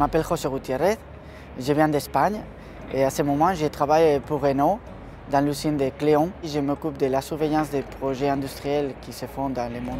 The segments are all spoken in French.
m'appelle José Gutiérrez, je viens d'Espagne et à ce moment je travaille pour Renault dans l'usine de Cléon. Je m'occupe de la surveillance des projets industriels qui se font dans le monde.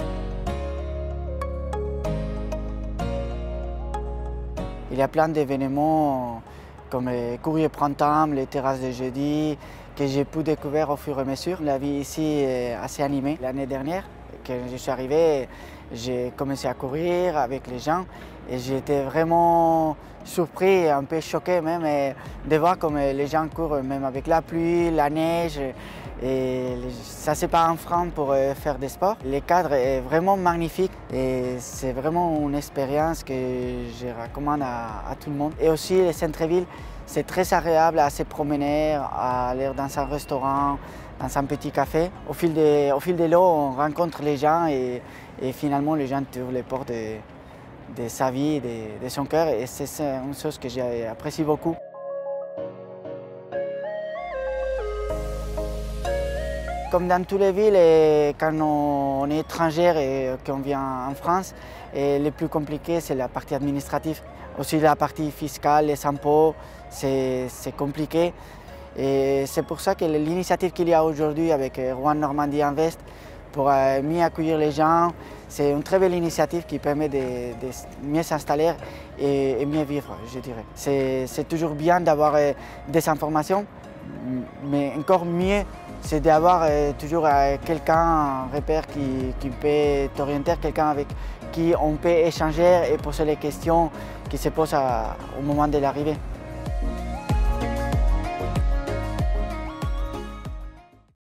Il y a plein d'événements comme les courriers printemps, les terrasses de jeudi, que j'ai pu découvrir au fur et à mesure. La vie ici est assez animée. L'année dernière, quand je suis arrivé, j'ai commencé à courir avec les gens et j'étais vraiment surpris, un peu choqué même de voir comme les gens courent même avec la pluie, la neige. Et ça, c'est pas un frein pour faire des sports. Le cadre est vraiment magnifique et c'est vraiment une expérience que je recommande à tout le monde. Et aussi, le centre-ville, c'est très agréable à se promener, à aller dans un restaurant, dans un petit café. Au fil de l'eau, on rencontre les gens et finalement, les gens ouvrent les portes de sa vie, de son cœur. Et c'est une chose que j'ai apprécié beaucoup. Comme dans toutes les villes, quand on est étranger et qu'on vient en France, le plus compliqué, c'est la partie administrative. Aussi la partie fiscale, les impôts, c'est compliqué. Et c'est pour ça que l'initiative qu'il y a aujourd'hui avec Rouen Normandie Invest pour mieux accueillir les gens, c'est une très belle initiative qui permet de mieux s'installer et mieux vivre, je dirais. C'est toujours bien d'avoir des informations, mais encore mieux, c'est d'avoir toujours quelqu'un, un repère qui peut t'orienter, quelqu'un avec qui on peut échanger et poser les questions qui se posent au moment de l'arrivée.